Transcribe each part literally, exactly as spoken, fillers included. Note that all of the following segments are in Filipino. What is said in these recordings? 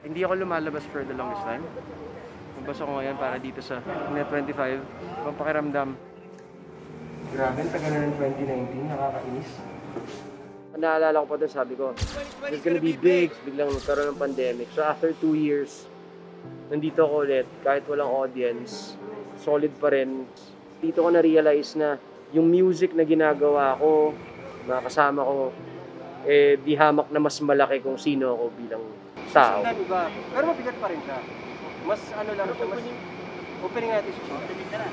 Hindi ako lumalabas for the longest time. Magbasa ko ngayon para dito sa Net twenty-five. Ibang pakiramdam. Grabe, tagal na ng twenty nineteen. Nakakainis. Naalala ko pa doon, sabi ko, it's gonna be big. Biglang nagkaroon ng pandemic. So after two years, nandito ako ulit. Kahit walang audience, solid pa rin. Dito ko na-realize na yung music na ginagawa ko, mga kasama ko, eh, di hamak na mas malaki kung sino ako bilang tao. Mas iba, pero mabigat pa rin siya. Mas ano lang siya, mas opening natin siya. Opening na na.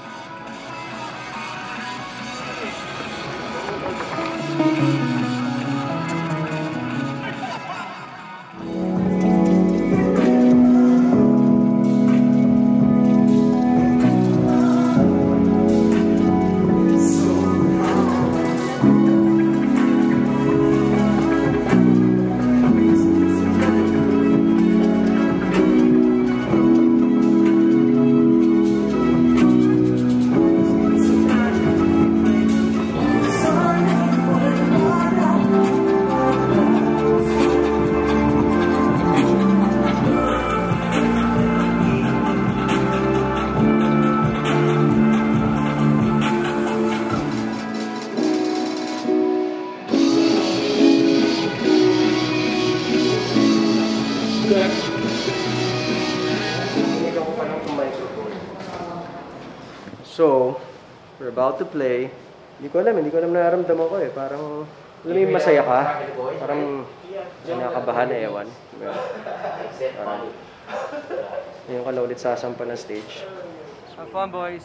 So, we're about to play. Hindi ko alam, hindi ko alam nararamdaman ko eh. Parang, alam mo yung masaya ka? Parang, nakakabahan na ewan. Parang, ngayon ka na ulit sasampa ng stage. Have fun, boys!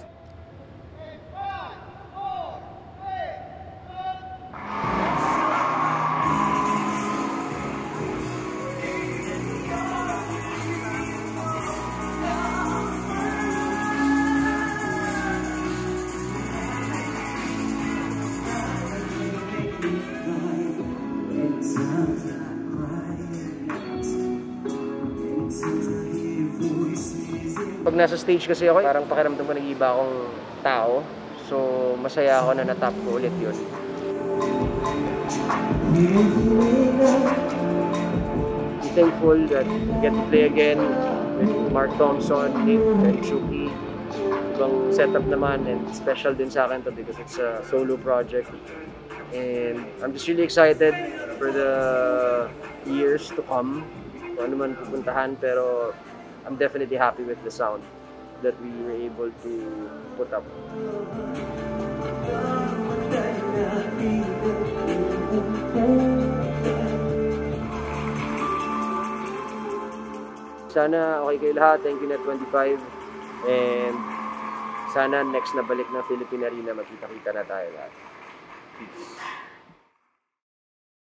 Pag nasa stage kasi ako, parang pakiramdam ko nag-iiba akong tao. So, masaya ako na natap ko ulit yun. I'm thankful that I get to play again with Mark Thompson, Nick, and Shuki. Ibang setup naman, and special din sa akin to because it's a solo project. And I'm just really excited for the years to come. Kung ano man pupuntahan, pero I'm definitely happy with the sound that we were able to put up. Sana okay kayo lahat. Thank you Net twenty-five. And sana next na balik ng Philippine Arena, magkita-kita na tayo lahat. Peace.